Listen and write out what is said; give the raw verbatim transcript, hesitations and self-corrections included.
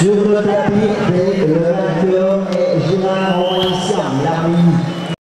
Sur le tapis, le vainqueur est Gérard Maurice, l'ami.